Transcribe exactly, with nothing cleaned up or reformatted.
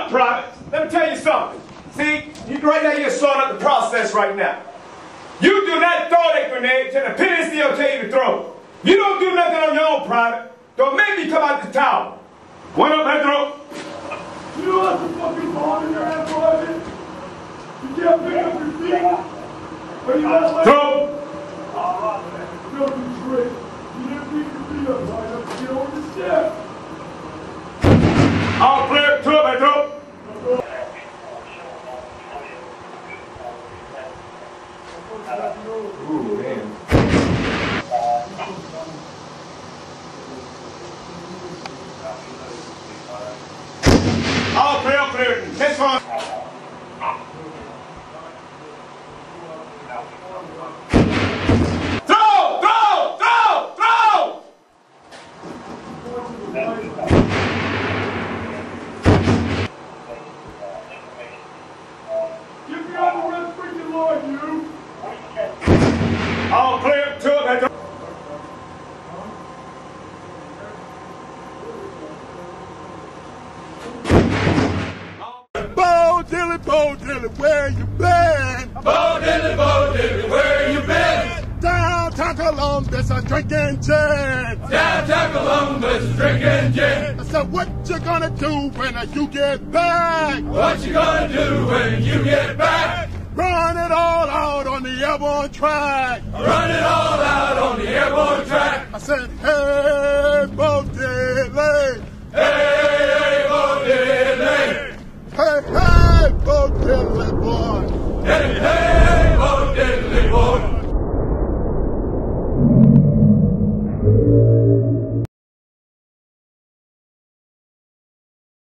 Look, Private, let me tell you something. See, you right now you're slowing up the process right now. You do not throw that grenade till the P S D will tell you to throw. You don't do nothing on your own, Private. Don't make me come out the tower. One up, Pedro. You know what's the fucking ball in your head, Private? You can't pick up your feet. Are you not like throw. All right, man. Don't be trick. You didn't pick your feet up, right? You have to get over the step. All clear. Two up, Pedro. Ooh, man. All clear, clear. Next one. Throw! Throw! Throw! Throw! Get behind the red freaking line, you! All clear. Two up, Pedro. Bo Dilly, Bo Dilly, where you been? Bo Dilly, Bo Dilly, where you been? Downtown Columbus, I'm drinking gin. Downtown Columbus, drinking gin. I said, what you gonna do when you get back? What you gonna do when you get back? Run it all out on the airborne track. Run it all out on the airborne track. I said, hey, Bo Dilly. Hey!